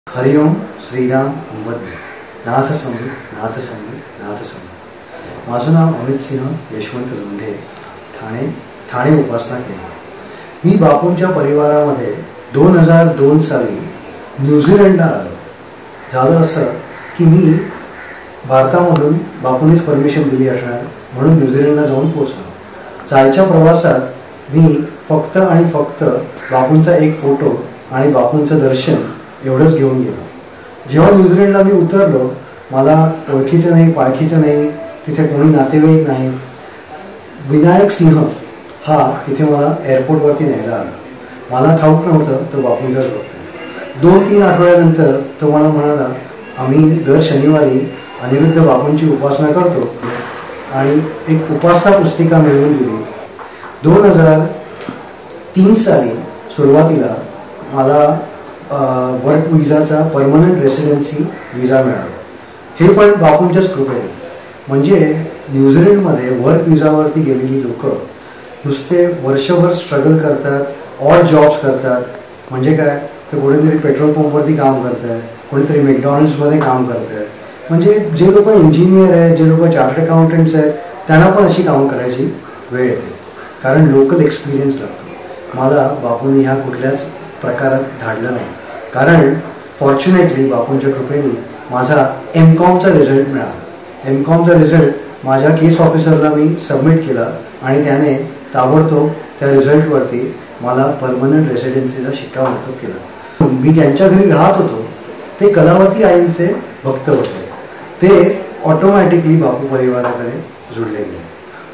हरिओम श्रीराम अंबज्ञ नाथ संगीत नाथ संगीत नाथ संगीत। माझं नाव अमित सिंह यशवंत लोंढे, ठाणे उपासना केंद्र। मी बापूंच्या परिवारामध्ये 2002 साली न्यूझीलंडला आलो। झालं असं की मी भारतामधून बापूंनीच परमिशन दिली असणार म्हणून न्यूझीलंडला जाऊन पोहोचलो। जायच्या प्रवासात मी फक्त आणि फक्त बापूंचा एक फोटो आणि बापूंचं दर्शन एवढंच घेऊन गेलो। जेव्हा न्यूझीलंडला मी उतरलो, मला ओळखीचं नाही, पाळखीचं नाही, तिथे कोणी नातेवाईक नाही। विनायक सिंह हा तिथे मला एअरपोर्टवरती न्यायला आला। मला ठाऊक नव्हतं तो बापूंचाच भक्त आहे। 2-3 आठवड्यानंतर तो मला म्हणाला, आम्ही दर शनिवारी अनिरुद्ध बापूंची उपासना करतो आणि एक उपासना पुस्तिका मिळवून दिली। 2003 साली सुरुवातीला मला वर्क विजाचा परमनंट रेसिडेन्सी विजा मिळाला। हे पण बापूंच्याच कृपेने। म्हणजे न्यूझीलंडमध्ये वर्क विजावरती गेलेली लोक नुसते वर्षभर स्ट्रगल करतात, ऑड जॉब्स करतात। म्हणजे काय, तर कोणीतरी पेट्रोल पंपवरती काम करत आहे, कोणीतरी मॅकडॉनल्ड्समध्ये काम करत आहे। म्हणजे जे लोक इंजिनियर आहेत, जे लोक चार्टर्ड अकाउंटंट्स आहेत, त्यांना पण अशी कामं करायची वेळ येते, कारण लोकल एक्सपिरियन्स लागतो। मला बापूंनी ह्या कुठल्याच प्रकारात धाडलं नाही, कारण फॉर्च्युनेटली बापूंच्या कृपेने माझा MCOMचा रिझल्ट मिळाला। MCOMचा रिझल्ट माझ्या केस ऑफिसरला मी सबमिट केला आणि त्याने ताबडतोब त्या रिझल्टवरती मला परमनंट रेसिडेन्सीचा शिक्कामोर्तब केला। मी ज्यांच्या घरी राहत होतो ते कलावती आईंचे भक्त होते। ते ऑटोमॅटिकली बापू परिवाराकडे जुळले गेले।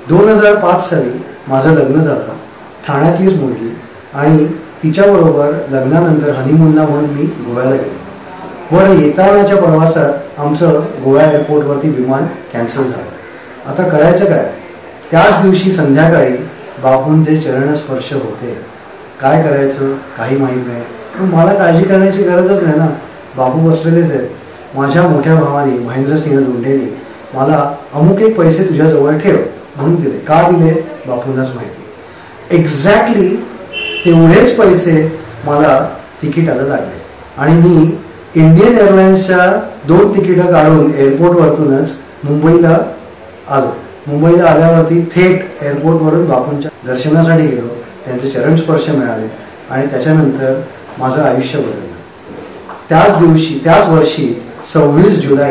2005 साली माझं लग्न झालं, ठाण्यातलीच मुलगी, आणि तिच्याबरोबर लग्नानंतर हनीमूनला म्हणून मी गोव्याला गेलो। बरं, येतानाच्या प्रवासात आमचं गोवा एअरपोर्टवरती विमान कॅन्सल झालं। आता करायचं काय? त्याच दिवशी संध्याकाळी बापूंचे चरणस्पर्श होते। काय करायचं काही माहीत नाही, पण मला काळजी करण्याची गरजच नाही ना, बापू बसलेलेच आहेत। माझ्या मोठ्या भावाने महेंद्रसिंह लोंढेने मला अमुक एक पैसे तुझ्याजवळ ठेव म्हणून दिले। का दिले बापूंनाच माहिती। एक्झॅक्टली तेवढेच पैसे मला तिकिटाला लागले आणि मी इंडियन एअरलाइन्सच्या 2 तिकीटं काढून एअरपोर्टवरतूनच मुंबईला आलो। मुंबईला आल्यावरती थेट एअरपोर्टवरून बापूंच्या दर्शनासाठी गेलो, त्यांचे चरणस्पर्श मिळाले आणि त्याच्यानंतर माझं आयुष्य बदललं। त्याच दिवशी, त्याच वर्षी 26 जुलै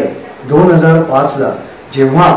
2005ला जेव्हा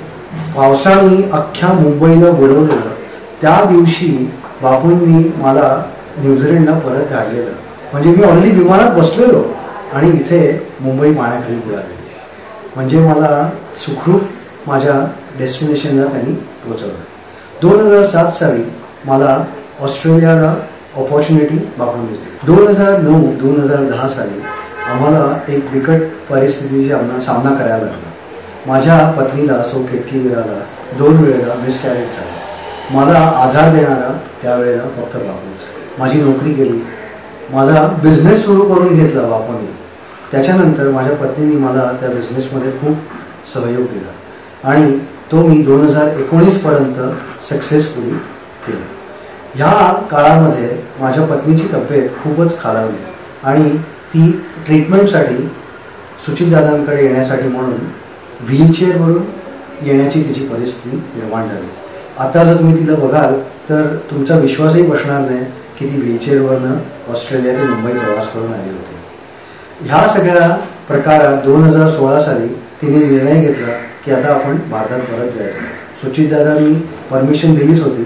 पावसाने अख्ख्या मुंबईला बुडवलेलं, त्या दिवशी बापूंनी मला न्यूझीलंडला परत धाडलेलं। म्हणजे मी ऑलरेडी विमानात बसलेलो आणि इथे मुंबई पाण्याखाली बुडाली। म्हणजे मला सुखरूप माझ्या डेस्टिनेशनला त्यांनी पोहोचवलं। 2007 साली मला ऑस्ट्रेलियाला अपॉर्च्युनिटी बापूंनी दिली। 2009-2010 साली आम्हाला एक बिकट परिस्थितीचा सामना करायला लागला। माझ्या पत्नीला सौ केतकी वीराला 2 वेळेला मिसकॅरेज झाला। मला आधार देणारा त्यावेळेला फक्त बापूच। माझी नोकरी गेली, माझा बिझनेस सुरू करून घेतला बापूंनी। त्याच्यानंतर माझ्या पत्नीने मला त्या बिझनेसमध्ये खूप सहयोग दिला आणि तो मी 2019 पर्यंत सक्सेसफुली केला। ह्या काळामध्ये माझ्या पत्नीची तब्येत खूपच खालावली आणि ती ट्रीटमेंटसाठी सुचितदादांकडे येण्यासाठी म्हणून व्हीलचेअरवरून येण्याची तिची परिस्थिती निर्माण झाली। आता जर तुम्ही तिला बघाल तर तुमचा विश्वासही बसणार नाही की ती व्हीलचेअरवरनं ऑस्ट्रेलिया ते मुंबई प्रवास करून आली होती। ह्या सगळ्या प्रकारात 2016 साली तिने निर्णय घेतला की आता आपण भारतात परत जायचं। सुचितदादांनी परमिशन दिलीच होती।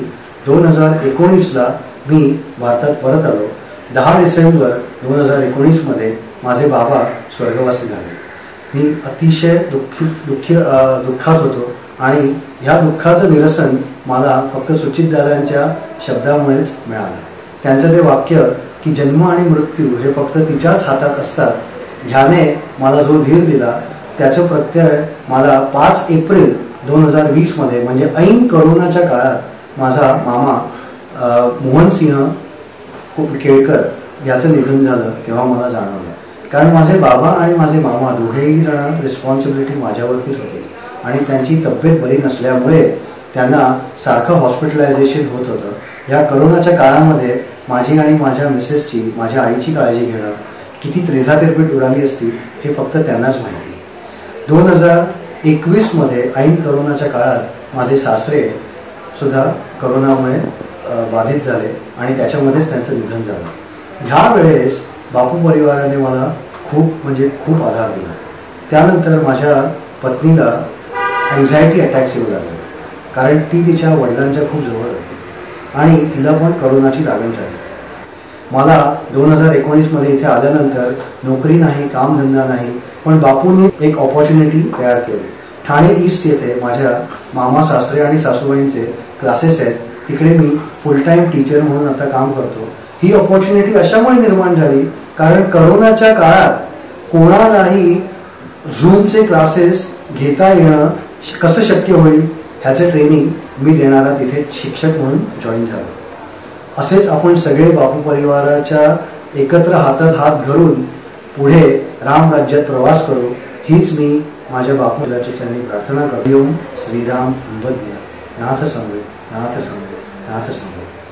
2019ला मी भारतात परत आलो। 10 डिसेंबर 2019मध्ये माझे बाबा स्वर्गवासी झाले। मी अतिशय दुःखात होतो आणि ह्या दुःखाचं निरसन मला फक्त सुचितदादांच्या शब्दामुळेच मिळालं। त्यांचं ते वाक्य की जन्म आणि मृत्यू हे फक्त तिच्याच हातात असतात, ह्याने मला जो धीर दिला त्याचं प्रत्यय मला 5 एप्रिल 2020मध्ये म्हणजे ऐन करोनाच्या काळात माझा मामा मोहनसिंह केळकर याचं निधन झालं तेव्हा मला जाणवलं। कारण माझे बाबा आणि माझे मामा दोघेही जण रिस्पॉन्सिबिलिटी माझ्यावरतीच होती आणि त्यांची तब्येत बरी नसल्यामुळे त्यांना सारखं हॉस्पिटलायझेशन होत होतं। या करोनाच्या काळामध्ये माझी आणि माझ्या मिसेसची, माझ्या आईची काळजी घेणं, किती त्रेधा तिरपीट उडाली असती हे फक्त त्यांनाच माहिती. 2021 ऐन करोनाच्या काळात माझे सासरे सुद्धा करोनामुळे बाधित झाले आणि त्याच्यामध्येच त्यांचं निधन झालं. ह्या वेळेस बापू परिवाराने मला खूप आधार दिला. त्यानंतर माझ्या पत्नीला अँझायटी अटॅक्स येऊ लागले, कारण ती तिच्या वडिलांच्या खूप जवळ होती आणि तिला पण करोनाची लागण झाली. मला 2019 इथे आल्यानंतर नोकरी नाही, कामधंदा नाही, पण बापूंनी एक ऑपॉर्च्युनिटी तयार केली. ठाणे ईस्ट येथे माझ्या मामा सासरे आणि सासूबाईंचे क्लासेस आहेत, तिकडे मी फुल टाईम टीचर म्हणून आता काम करतो. ही ऑपॉर्च्युनिटी अशामुळे निर्माण झाली कारण करोनाच्या काळात कोणालाही झूमचे क्लासेस घेता येणं कसं शक्य होईल ह्याचं ट्रेनिंग मी देणारा तिथे शिक्षक म्हणून जॉईन झालो. असेच आपण सगळे बापू परिवाराच्या एकत्र हातात हात धरून पुढे राम राज्यात प्रवास करू, हीच मी माझ्या बापूलाच्या चरणी प्रार्थना करतो. श्रीराम अंबज्ञ नाथ संवेद नाथ संवेद नाथ संवेद.